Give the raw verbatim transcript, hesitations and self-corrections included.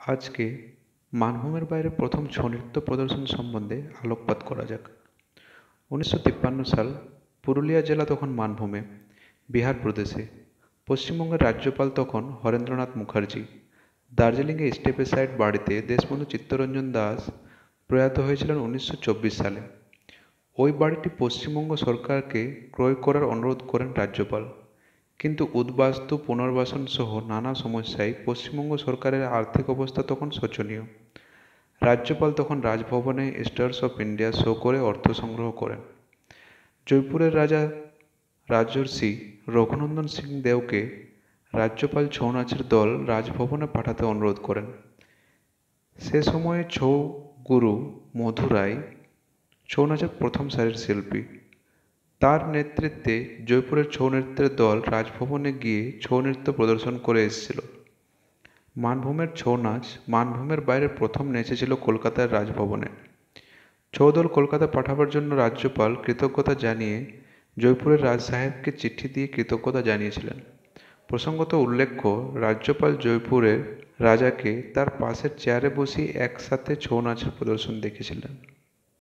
আজকে মানভূমের বাইরে প্রথম ছৌ নৃত্য প্রদর্শন সম্বন্ধে আলোকপাত করা যাক। উনিশশো তিপ্পান্ন সাল, পুরুলিয়া জেলা তখন মানভূমে, বিহার প্রদেশে। পশ্চিমবঙ্গের রাজ্যপাল তখন হরেন্দ্রনাথ মুখার্জি। দার্জিলিংয়ে স্টেপেসাইড বাড়িতে দেশবন্ধু চিত্তরঞ্জন দাস প্রয়াত হয়েছিলেন উনিশশো চব্বিশ সালে। ওই বাড়িটি পশ্চিমবঙ্গ সরকারকে ক্রয় করার অনুরোধ করেন রাজ্যপাল, কিন্তু উদ্বাস্তু, পুনর্বাসন সহ নানা সমস্যায় পশ্চিমবঙ্গ সরকারের আর্থিক অবস্থা তখন শোচনীয়। রাজ্যপাল তখন রাজভবনে স্টার্স অফ ইন্ডিয়া শো করে অর্থ সংগ্রহ করেন। জয়পুরের রাজা রাজর্ষি রঘুনন্দন সিং দেওকে রাজ্যপাল ছৌ নাচের দল রাজভবনে পাঠাতে অনুরোধ করেন। সে সময়ে ছৌ গুরু মধু রায় ছৌ নাচের প্রথম সারির শিল্পী। তার নেতৃত্বে জয়পুরের ছৌ নৃত্যের দল রাজভবনে গিয়ে ছৌ নৃত্য প্রদর্শন করে এসেছিল। মানভূমের ছৌ নাচ মানভূমের বাইরে প্রথম নেচেছিল কলকাতার রাজভবনে। ছৌ দল কলকাতা পাঠাবার জন্য রাজ্যপাল কৃতজ্ঞতা জানিয়ে জয়পুরের রাজসাহেবকে চিঠি দিয়ে কৃতজ্ঞতা জানিয়েছিলেন। প্রসঙ্গত উল্লেখ্য, রাজ্যপাল জয়পুরের রাজাকে তার পাশের চেয়ারে বসিয়ে একসাথে ছৌ নাচের প্রদর্শন দেখেছিলেন।